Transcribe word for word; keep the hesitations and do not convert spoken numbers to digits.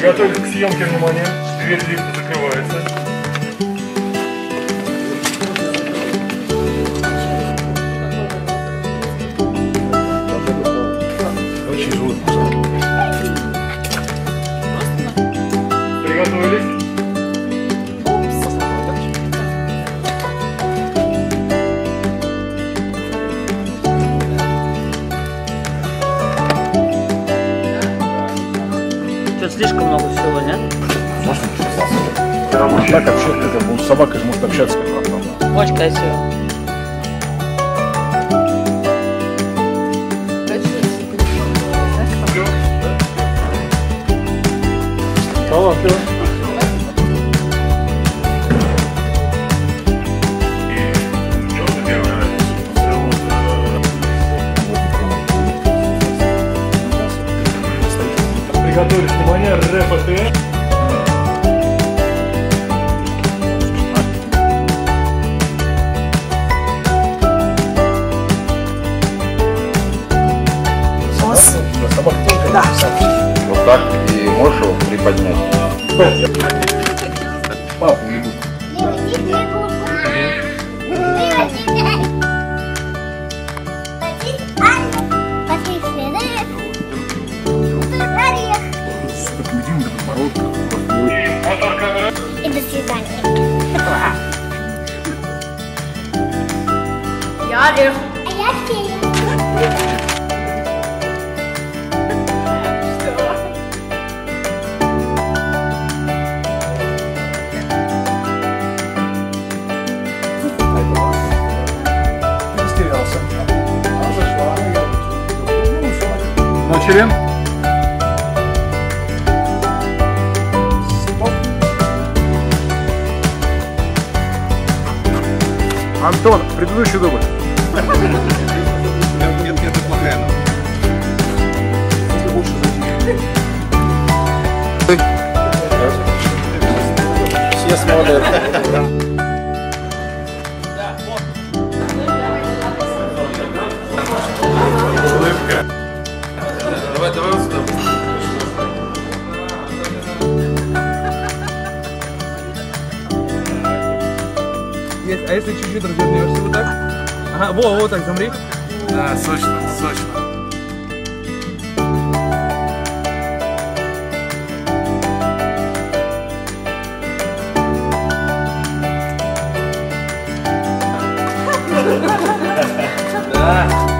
Приготовились к съемке, внимание. Дверь лифта закрывается. Очень жутко. Приготовились. Слишком много всего, нет? Так общаться, с собакой же может общаться как раз. Очень красиво. Талантливо. Приготовились, внимание, РФТ. Да. Вот так и можешь его приподнять. Папу не будет. И до свидания. Я Олег. А я Фея. Начали. Антон, предыдущий дубль. Нет, нет, это плохая нога. Все смотрят. Давай, давай вот сюда. Есть. А если чуть-чуть развернешься вот так? Ага, во, вот так, замри. Да, сочно, сочно. Да.